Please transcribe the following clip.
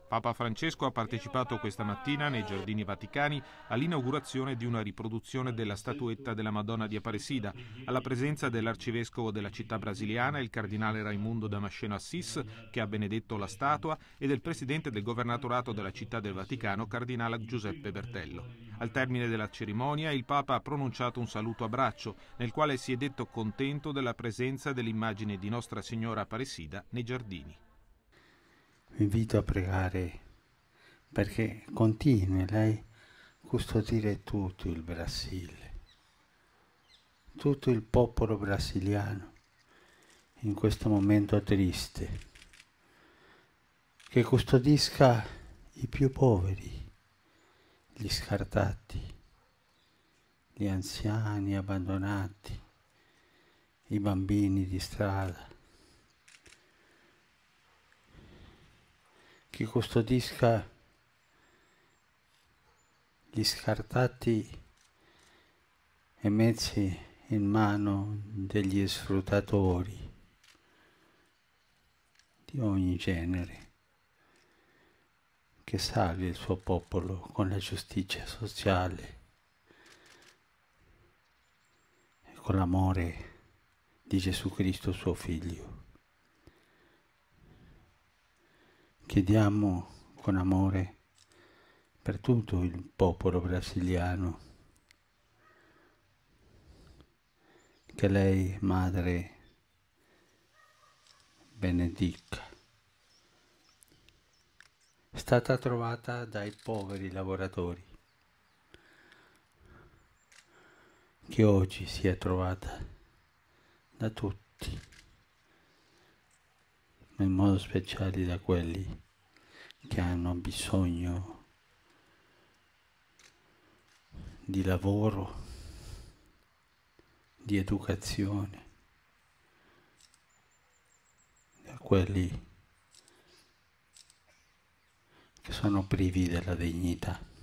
Papa Francesco ha partecipato questa mattina nei Giardini Vaticani all'inaugurazione di una riproduzione della statuetta della Madonna di Aparecida, alla presenza dell'arcivescovo della città brasiliana, il cardinale Raimundo Damasceno Assis, che ha benedetto la statua, e del presidente del governatorato della città del Vaticano, cardinale Giuseppe Bertello. Al termine della cerimonia il Papa ha pronunciato un saluto a braccio, nel quale si è detto contento della presenza dell'immagine di Nostra Signora Aparecida nei giardini. Vi invito a pregare perché continui lei a custodire tutto il Brasile, tutto il popolo brasiliano in questo momento triste, che custodisca i più poveri, gli scartati, gli anziani abbandonati, i bambini di strada, che custodisca gli scartati e messi in mano degli sfruttatori di ogni genere, che salvi il suo popolo con la giustizia sociale e con l'amore di Gesù Cristo suo Figlio. Chiediamo con amore per tutto il popolo brasiliano che lei, Madre, benedica. È stata trovata dai poveri lavoratori, che oggi sia trovata da tutti, in modo speciale da quelli che hanno bisogno di lavoro, di educazione, da quelli che sono privi della dignità.